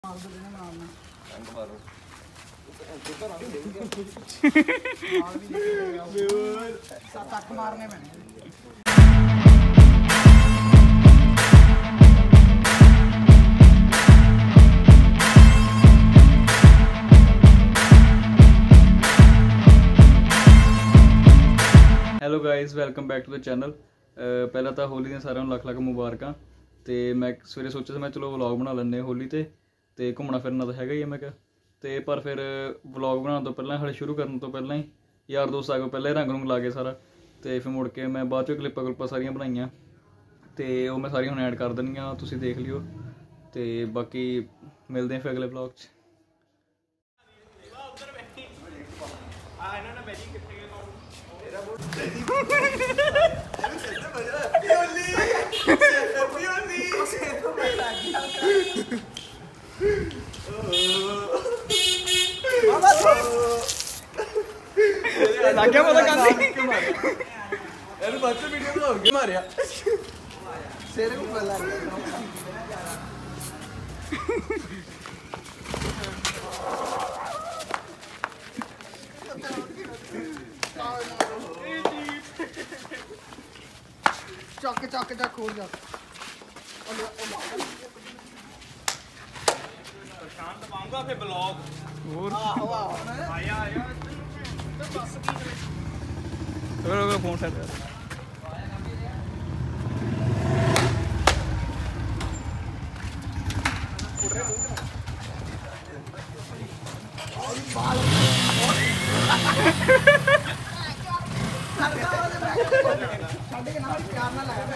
7-8 मारने में hello guys welcome back to the channel. ਪਹਿਲਾਂ ਤਾਂ ਹੋਲੀ ਦੀਆਂ ਸਾਰਿਆਂ ਨੂੰ ਲੱਖ ਲੱਖ ਮੁਬਾਰਕਾਂ। ਤੇ ਮੈਂ ਸਵੇਰੇ ਸੋਚਿਆ ਸੀ ਮੈਂ ਚਲੋ ਵਲੌਗ ਬਣਾ ਲੈਂਦੇ ਹੋਲੀ ਤੇ ਘੁੰਮਣਾ ਫਿਰਨਾ ਤਾਂ ਹੈਗਾ ਹੀ ਆ ਮੈਂ ਕਿਹਾ। ਤੇ ਪਰ ਫਿਰ ਵਲੌਗ ਬਣਾਉਣ ਤੋਂ ਪਹਿਲਾਂ ਹਲੇ ਸ਼ੁਰੂ ਕਰਨ ਤੋਂ ਪਹਿਲਾਂ ਹੀ ਯਾਰ ਦੋਸਤ ਆ ਗਏ, ਪਹਿਲਾਂ ਹੀ ਰੰਗ ਰੁੰਗ ਲਾ ਕੇ ਸਾਰਾ। ਤੇ ਫਿਰ ਮੁੜ ਕੇ ਮੈਂ ਬਾਅਦ 'ਚੋਂ ਕਲਿੱਪਾਂ ਸਾਰੀਆਂ ਬਣਾਈਆਂ ਤੇ ਉਹ ਮੈਂ ਸਾਰੀਆਂ ਹੁਣ ਐਡ ਕਰ ਦੇਣੀਆਂ, ਤੁਸੀਂ ਦੇਖ ਲਿਓ। ਤੇ ਬਾਕੀ ਮਿਲਦੇ ਹਾਂ ਫਿਰ ਅਗਲੇ ਵਲੌਗ 'ਚ। ਲੱਗ ਗਿਆ ਪਤਾ ਕੰਨ ਇਹਨੂੰ ਬੱਚੇ ਵੀਡੀਓ ਬਣਾ ਕੇ ਮਾਰਿਆ ਸਿਰ ਉੱਪਰ ਲੱਗ ਗਿਆ। ਚੱਕ ਖੋਲ ਜਾ ਸ਼ਾਂਤ ਪਾਉਂਗਾ ਫੇ ਬਲੌਗ ਹੋਰ ਆਇਆ ਬਸ ਕੀ ਕਰੇ ਹੋਰ ਫੋਨ ਸੈੱਟ ਕਰ। ਸਾਡੇ ਨਾਲ ਪਿਆਰ ਨਾਲ ਲਾਇਆ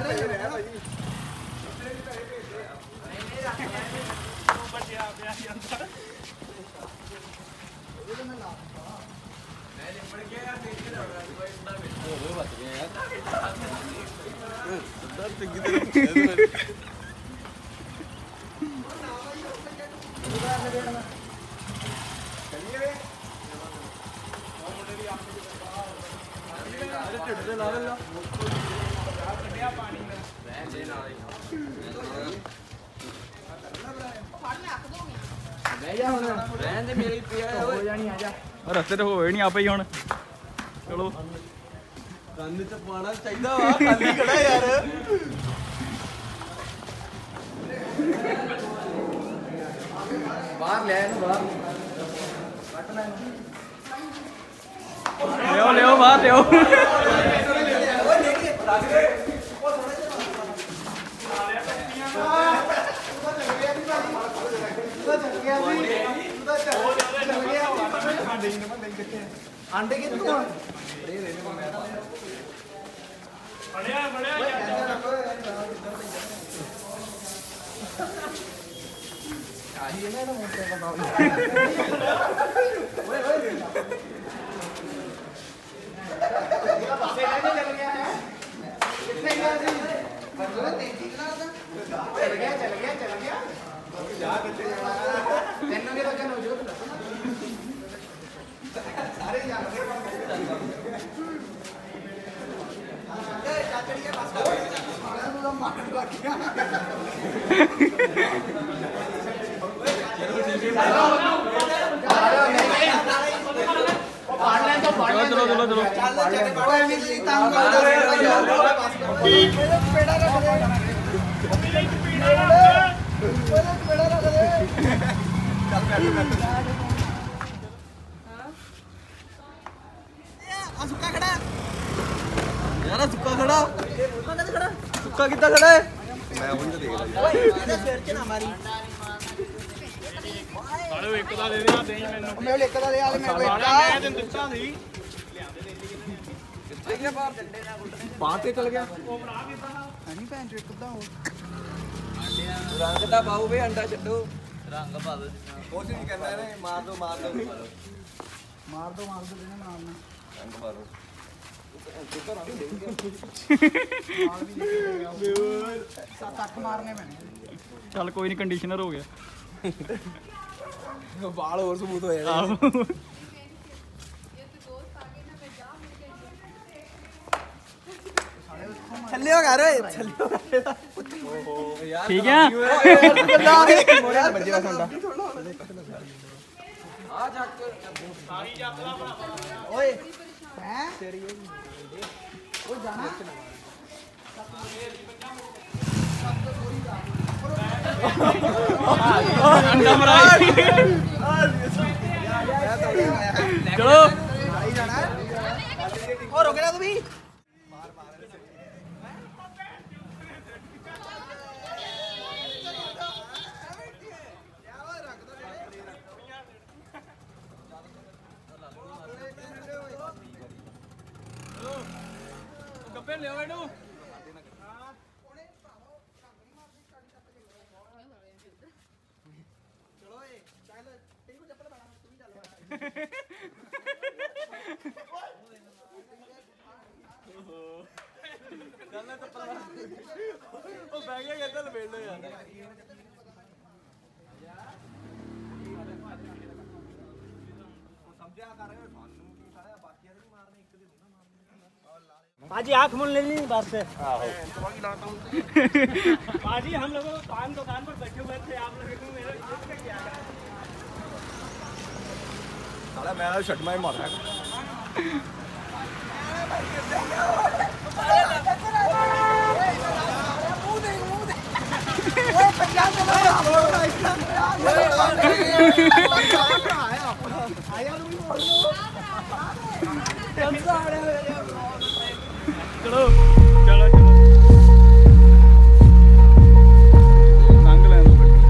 ਬੱਚਿਆ ਪਿਆ ਜਾਂਦਾ ਰਸਤੇ ਤੇ ਹੋਏ ਨਹੀਂ ਆਪੇ ਹੀ ਹੁਣ। ਚਲੋ ਕੰਨ ਚ ਪਾਣਾ ਚਾਹੀਦਾ ਵਾ, ਖਾਲੀ ਖੜਾ ਯਾਰ। ਬਾਹਰ ਲੈ ਇਹਨੂੰ ਬਾਹਰ ਲਿਓ ਬਾਹਰ ਲਿਓ। ਆਂਡੇ ਕਿੱਥੋਂ ਆ ਫੜਿਆ ਆਹੀ ਇਹਨਾਂ ਦਾ ਮੋਟੇ ਦਾ ਪਾਸੇ ਚੱਲ ਗਿਆ ਹੈ ਕਿੱਥੇ ਗਿਆ ਸੀ ਬਰਗਰ ਤੇਜ਼ੀ ਨਾਲ ਚੱਲ ਗਿਆ ਜਾ ਕਿੱਥੇ ਜਾਣਾ ਤੈਨੂੰ ਕੀ ਲੱਗਿਆ ਨੋ ਜੋ ਸਾਰੇ ਜਾਂਦੇ ਚਾਚੜੀਆਂ ਬਸ ਸਾਰਿਆਂ ਨੂੰ ਮਾਰ ਲੱਗ ਚਲੋ ਸੁੱਕਾ ਖੜਾ ਯਾਰ ਸੁੱਕਾ ਖੜਾ ਸੁੱਕਾ ਕਿੱਦਾਂ ਖੜਾ ਹੈ? ਮੈਂ ਉਹੀ ਤਾਂ ਦੇਖ ਰਿਹਾ ਓਏ ਇਹਦੇ ਸਿਰ 'ਚ ਨਾ ਮਾਰੀ ਸਾਲੇ ਇੱਕ ਦਾ ਦੇ ਦੇ ਦੇਈ ਮੈਨੂੰ ਮੈਂ ਇੱਕ ਦਾ ਦੇ ਆਲੇ ਮੈਂ ਮੈਂ ਤੈਨੂੰ ਦਿੱਤਾ ਸੀ ਕਿੱਥੇ ਗਿਆ ਬਾਹਰ ਤੇ ਚਲ ਗਿਆ। ਨਹੀਂ ਭੈਣ ਚੋ ਇੱਕ ਦਾ ਹੋ ਰੰਗ ਤਾਂ ਪਾਉ ਵੇ, ਅੰਡਾ ਛੱਡੋ। ਰੰਗ ਪਾ ਦੋ ਕੁਛ ਨਹੀਂ ਕਰਨਾ ਇਹਨੇ, ਮਾਰ ਦੋ ਮਾਰ ਦੋ ਜਿਹਨੇ ਮਾਰਨਾ ਰੰਗ ਪਾ ਦੋ। 7-8 ਮਾਰਨੇ ਪੈਣੇ। ਚੱਲ ਕੋਈ ਨਹੀਂ, ਕੰਡੀਸ਼ਨਰ ਹੋ ਗਿਆ। ਬਾਲ ਹੋਰ ਸਮੂਥ ਹੋ ਜਾਣੇ। ਆਹੋ ਸਾਲੇ ਉੱਥੋਂ ਥੱਲੇ ਹੋ ਕਰ ਓਏ ਥੱਲੇ ਹੋ ਕਰ ਠੀਕ ਆ ਬੱਜੇ ਵਾਸਾ ਆ ਚੱਕ ਸਾਰੀ ਯਾਤਰਾ ਬਣਾ ਓਏ ਹੈ ਉਹ ਜਾਣਾ ਅੰਡਾ ਫਰਾਈ ਚਲੋ ਭਾਈ ਜਾਣਾ ਉਹ ਰੁਕ ਜਾ ਤੂੰ ਵੀ ਗੱਪੇ ਲਿਓ ਇਹਨੂੰ ਉਹ ਬਹਿ ਗਿਆ ਕਹਿੰਦਾ ਲਵੇੜ ਲੋ ਯਾਰ ਸਮਝਿਆ ਕਰ ਸਾਨੂੰ ਕੀ ਸਾਲਿਆ ਬਾਕੀਆਂ ਦੇ ਮਾਰਨੇ ਇੱਕ ਦੇ ਹੁੰਦਾ ਮਾਰਨੇ पाजी आँख मूल लेनी बस से पाजी हम लोगों को पान दुकान पर बैठे हुए थे आप लोगों को मेरा क्या ਸਾਲਾ ਮੈਂ ਤਾਂ ਛੱਟਮਾ ਹੀ ਮਾਰਿਆ ਚਲੋ ਚਲੋ ਚਲੋ ਲੰਘ ਲੈਣ ਦੋ ਗੱਡੀ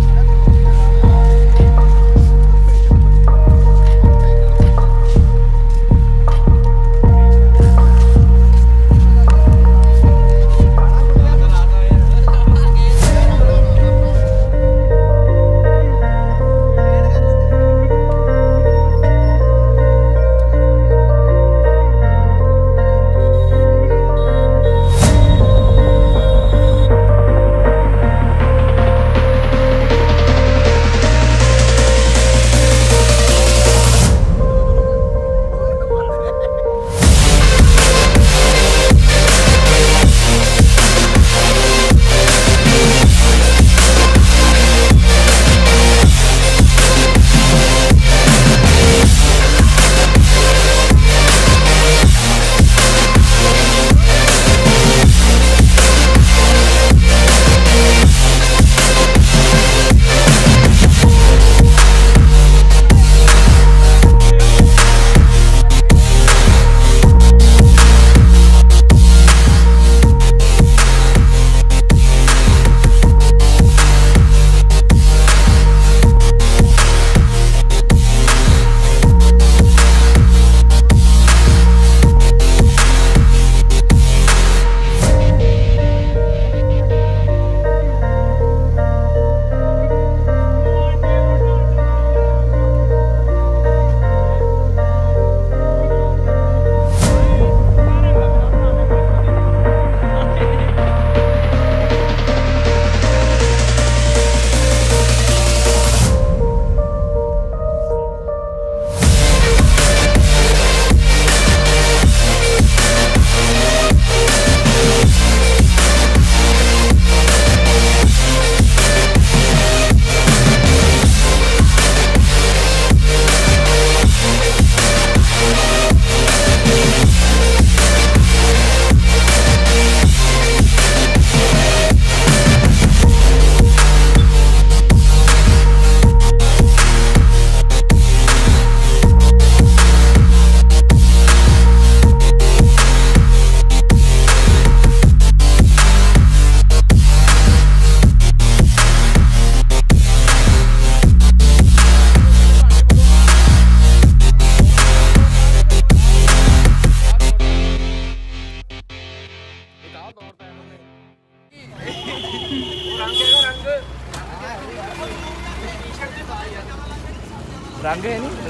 रंग है नहीं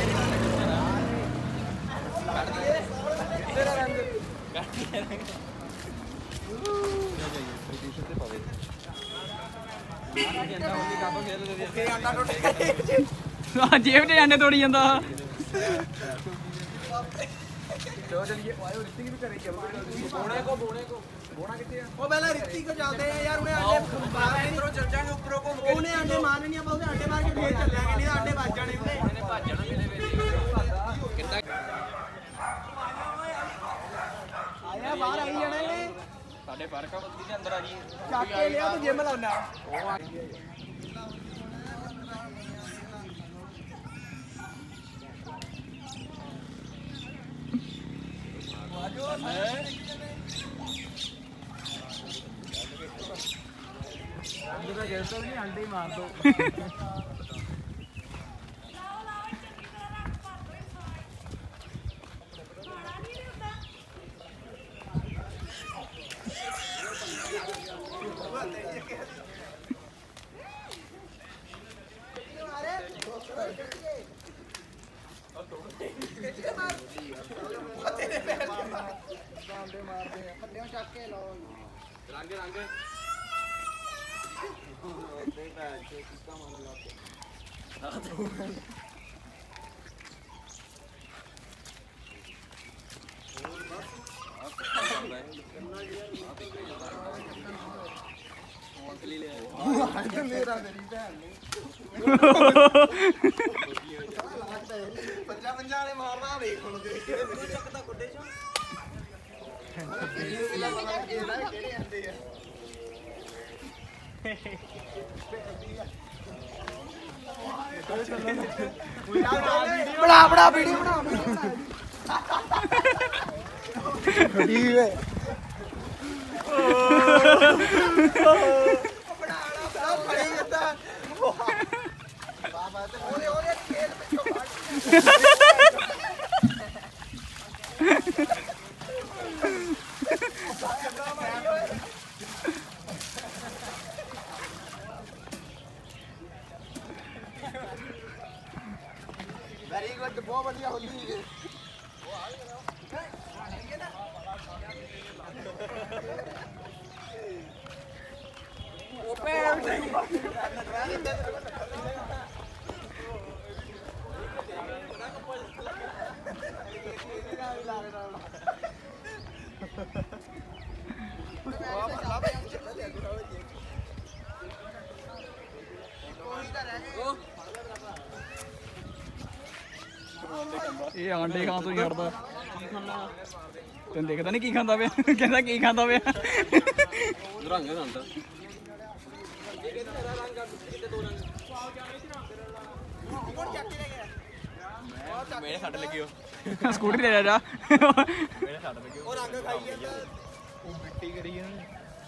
जेब च अंडे तोड़ी जाता चलो चलिए बोने को ਉਹ ਪਹਿਲਾਂ ਰਿੱਤੀ ਕੋ ਚੱਲਦੇ ਆ ਯਾਰ ਉਹਨੇ ਆਂਡੇ ਮਾਰਨੇ ਇਧਰੋਂ ਚੱਲ ਜਾਾਂਗੇ ਉੱਪਰੋਂ ਘੁੰਮ ਕੇ ਉਹਨੇ ਆਂਡੇ ਮਾਰਨੇ ਨਹੀਂ ਆਪਾਂ ਉਹਦੇ ਆਂਡੇ ਮਾਰ ਕੇ ਫੇਰ ਚੱਲਾਂਗੇ ਨਹੀਂ ਤਾਂ ਆਂਡੇ ਵੱਜ ਜਾਣੇ ਉਹਨੇ ਭੱਜ ਜਾਣਾ ਮੇਰੇ ਵਿੱਚ ਕਿੱਦਾਂ ਆਇਆ ਬਾਹਰ ਆਈ ਜਾਣਾ ਇਹਨੇ ਸਾਡੇ ਫਰਕ ਆ ਬੱਤੀ ਦੇ ਅੰਦਰ ਆ ਜੀ ਚੱਕ ਕੇ ਲਿਆ ਤੂੰ ਜਿਮ ਲਾਉਣਾ ਉਹ ਆ अंडे का नहीं अंडे ही मार दो रंगे रंगे मेरा मेरी भैन पंजा पंजा वाले मारना देख ਹੁਣ ਚੱਕਦਾ ਗੁੱਡੇ ਚੋਂ ਕਿਹੜੇ ਆਂਦੇ ਆ ਬਣਾ ਵੀਡੀਓ ਬਣਾ ਠੀਕ ਹੈ ਬਣਾ ਫੜੀ ਜਾਂਦਾ ਬਾਬਾ ਤੇ ਉਹਦੇ ਖੇਲ ਪਿੱਛੋਂ वेरी गुड बहुत बढ़िया होली है ਇਹ ਆਂਡੇ ਖਾਣ ਤੋਂ ਨਹੀਂ ਹਟਦਾ ਤੈਨੂੰ ਦੇਖਦਾ ਨਹੀਂ ਕੀ ਖਾਂਦਾ ਪਿਆ ਕਹਿੰਦਾ ਕੀ ਖਾਂਦਾ ਪਿਆ ਰੰਗ ਖਾਂਦਾ ਮੇਰੇ ਛੱਡ ਲੱਗੀ ਉਹ ਸਕੂਟਰੀ ਲੈ ਜਾ ਮੇਰੇ ਛੱਡ ਲੱਗੀ ਉਹ ਰੰਗ ਖਾਈ ਜਾਂਦਾ ਉਹ ਮਿੱਟੀ ਕਰੀ ਜਾਂਦੀ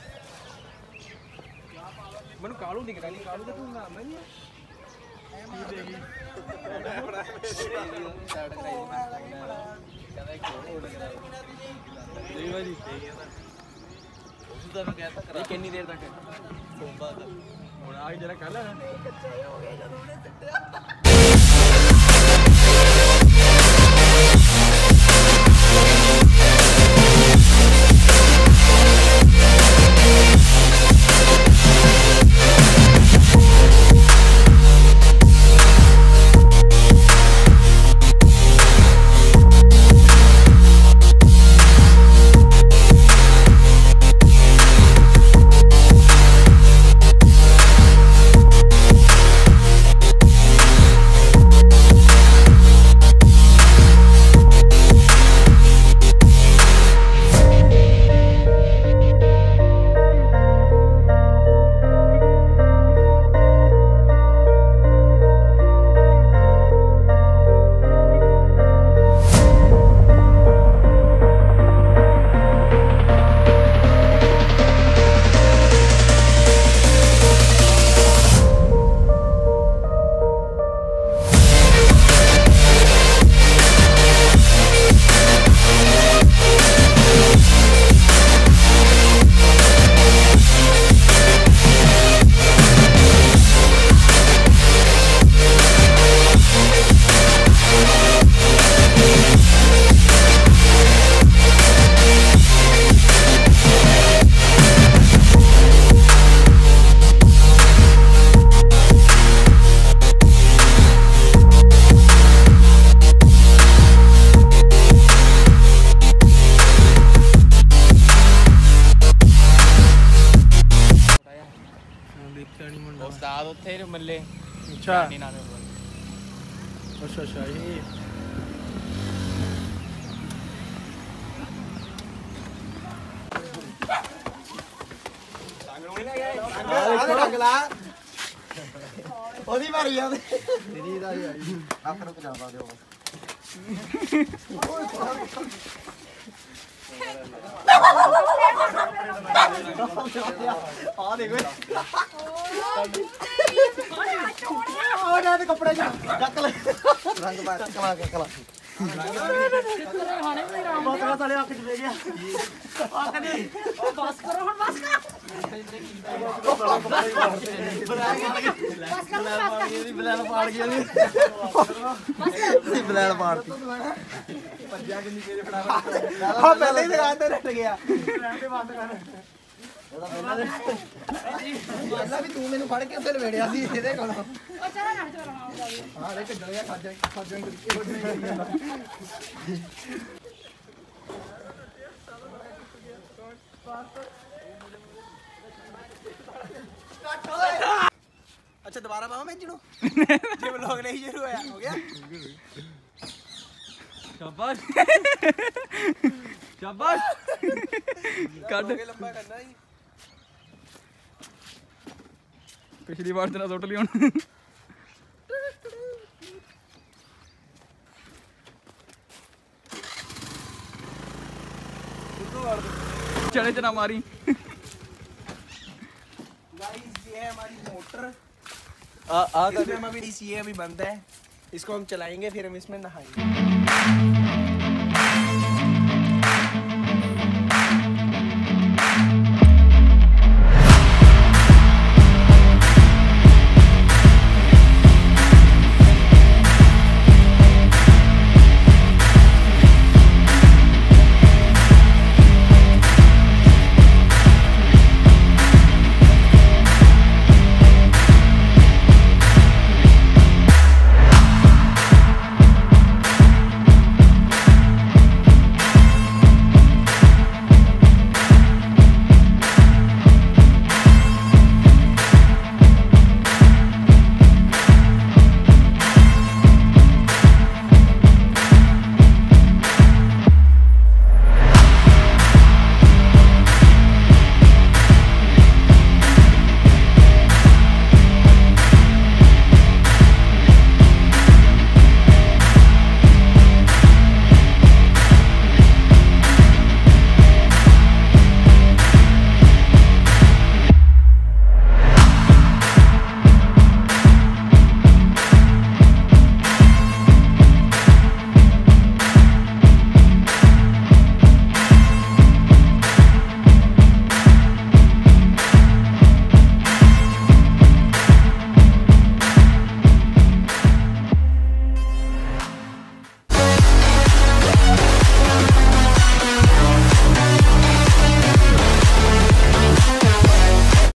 ਮੈਨੂੰ ਕਾਲੂ ਦਿਖਦਾ ਨਹੀਂ ਕਾਲੂ ਤਾਂ ਤੂੰ ਨਾ ਮੈਂ ਨਹੀਂ ਕਿੰਨੀ ਦੇਰ ਤੱਕ ਸੋਮਵਾਰ ਹੁਣ ਆਹ ਜਰਾ ਕੱਲ ਅੱਛਾ ਅੱਛਾ ਇਹ ਅਗਲਾ ਉਹਦੀ ਵਾਰੀ ਆ ਤੇਰੀ ਦਾ ਹੀ ਆਈ ਆਪ ਨੂੰ ਪੰਜਾਬਾ ਦਿਓ ਆ ਦੇਖੋ ਆ ਜਾ ਤੇ ਕੱਪੜੇ ਚੱਕ ਲੈ ਰੰਗ ਪਾ ਕਲਾ ਕਲਾ ਬਸ ਸਾਲੇ ਅੱਖ ਚ ਦੇ ਗਿਆ ਆ ਕਦੇ ਬਸ ਕਰੋ ਹੁਣ ਬਸ ਬਲੈਲ ਪਾੜ ਗਿਆ ਜੀ ਬਲੈਲ ਪਾੜਤੀ ਭੱਜਿਆ ਕਿੰਨੀ ਤੇਰੇ ਫੜਾ ਆ ਪਹਿਲੇ ਹੀ ਦੁਕਾਨ ਤੇ ਰੱਟ ਗਿਆ ਰਹਿੰਦੇ ਬੰਦ ਕਰ ਪਹਿਲਾਂ ਵੀ ਤੂੰ ਮੈਨੂੰ ਫੜ ਕੇ ਉੱਥੇ ਲਵੇੜਿਆ ਸੀ ਇਹਦੇ ਕੋਲ ਉਹ ਚਲਾ ਨਾ ਚਲਾ ਹਾਂ ਦੇਖ ਜਲਿਆ ਖਾਜਾਂ अच्छा दोबारा पावा मैं जिनो जे व्लॉग नहीं शुरू होया हो गया शाबाश शाबाश ਕੱਢ लंबा करना ही ਪਿਛਲੀ ਵਾਰ ਤੇ ਨਾ ਸੁੱਟ ਲਈ ਹੁਣ ਚੜੇ ਚ ਨਾ ਮਾਰੀ गाइस ये है हमारी मोटर इसमें अभी DCA अभी बंद है इसको हम चलाएंगे फिर हम इसमें नहाएंगे